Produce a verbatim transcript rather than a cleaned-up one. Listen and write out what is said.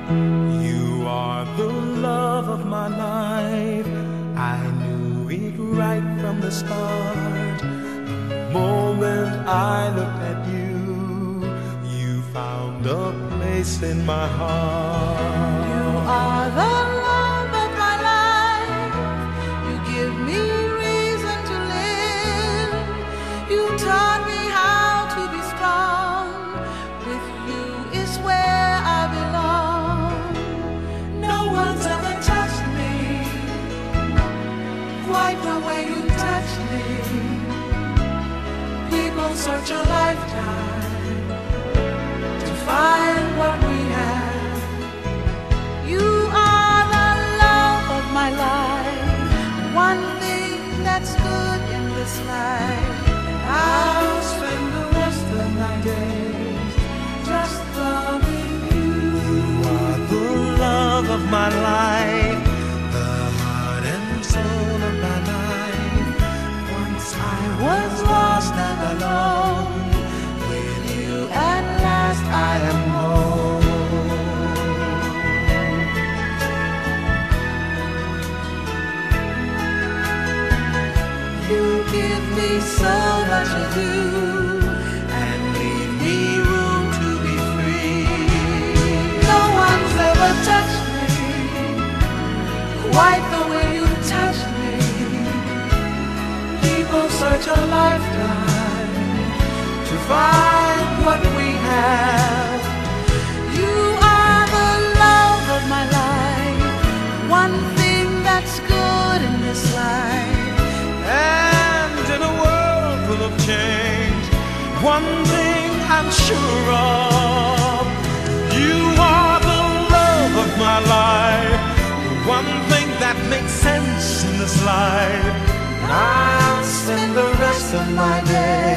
You are the love of my life. I knew it right from the start. The moment I looked at you, you found a place in my heart. You are the love of my life. You give me reason to live. You taught me how to be strong. With you is where I belong. No one's ever touched me quite the way you touched me. People search a lifetime to find what we have. You are the love of my life, one thing that's good in this life. And I'll spend the rest of my days just loving you. You are the love of my life, the heart and soul of my life. Once I was lost and alone, with you at last I am home. You give me so much of you and leave me room to be free. No one's ever touched me quite the way you touched me. People search a lifetime to find what we have. You are the love of my life, one thing that's good in this life. And in a world full of change, one thing I'm sure of, you are the love of my life, the one thing that makes sense in this life. I'll spend the rest of my days